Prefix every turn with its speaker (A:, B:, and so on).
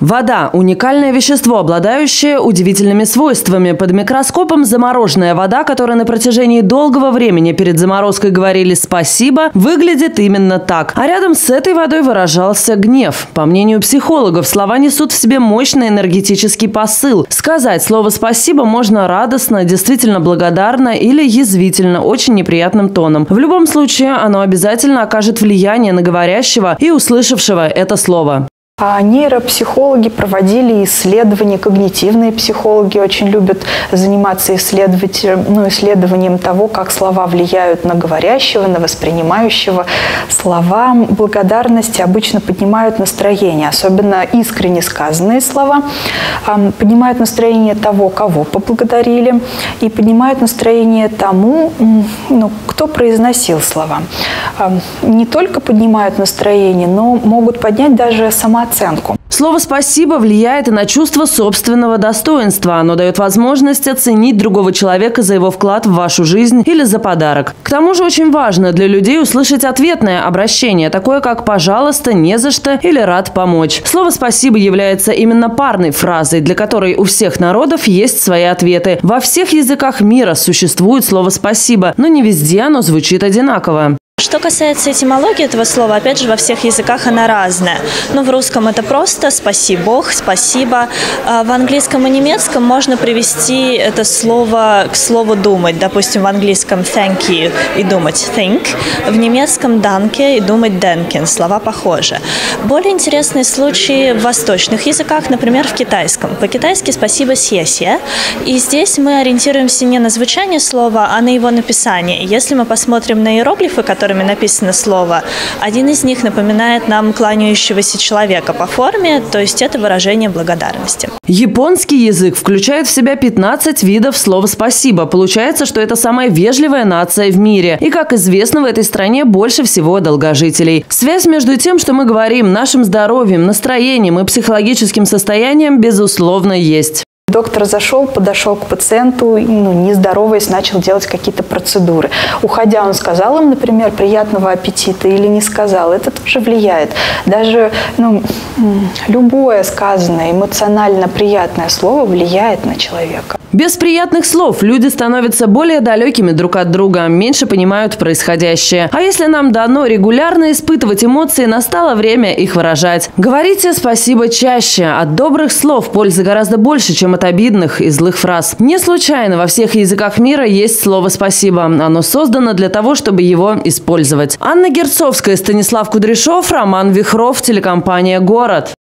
A: Вода – уникальное вещество, обладающее удивительными свойствами. Под микроскопом замороженная вода, которая на протяжении долгого времени перед заморозкой говорили «спасибо», выглядит именно так. А рядом с этой водой выражался гнев. По мнению психологов, слова несут в себе мощный энергетический посыл. Сказать слово «спасибо» можно радостно, действительно благодарно или язвительно, очень неприятным тоном. В любом случае, оно обязательно окажет влияние на говорящего и услышавшего это слово.
B: А нейропсихологи проводили исследования, когнитивные психологи очень любят заниматься исследованием того, как слова влияют на говорящего, на воспринимающего. Слова благодарности обычно поднимают настроение, особенно искренне сказанные слова поднимают настроение того, кого поблагодарили, и поднимают настроение тому, кто произносил слова. Не только поднимают настроение, но могут поднять даже самооценку.
A: Слово «спасибо» влияет и на чувство собственного достоинства. Оно дает возможность оценить другого человека за его вклад в вашу жизнь или за подарок. К тому же очень важно для людей услышать ответное обращение, такое как «пожалуйста», «не за что» или «рад помочь». Слово «спасибо» является именно парной фразой, для которой у всех народов есть свои ответы. Во всех языках мира существует слово «спасибо», но не везде оно звучит одинаково.
C: Что касается этимологии этого слова, опять же, во всех языках она разная. Но в русском это просто «спаси Бог», «спасибо». В английском и немецком можно привести это слово к слову «думать». Допустим, в английском «thank you» и думать «think». В немецком «danke» и думать «denken». Слова похожи. Более интересные случаи в восточных языках, например, в китайском. По-китайски «спасибо» «сьесье». И здесь мы ориентируемся не на звучание слова, а на его написание. Если мы посмотрим на иероглифы, которыми написано слово, один из них напоминает нам кланяющегося человека по форме, то есть это выражение благодарности.
A: Японский язык включает в себя 15 видов слова «спасибо». Получается, что это самая вежливая нация в мире. И, как известно, в этой стране больше всего долгожителей. Связь между тем, что мы говорим, нашим здоровьем, настроением и психологическим состоянием, безусловно, есть.
B: Доктор подошел к пациенту, не здороваясь, начал делать какие-то процедуры. Уходя, он сказал им, например, «приятного аппетита» или не сказал. Это тоже влияет. Даже любое сказанное, эмоционально приятное слово влияет на человека.
A: Без приятных слов люди становятся более далекими друг от друга, меньше понимают происходящее. А если нам дано регулярно испытывать эмоции, настало время их выражать. Говорите «спасибо» чаще. От добрых слов пользы гораздо больше, чем от обидных и злых фраз. Не случайно во всех языках мира есть слово «спасибо». Оно создано для того, чтобы его использовать. Анна Герцовская, Станислав Кудряшов, Роман Вихров, телекомпания «Город».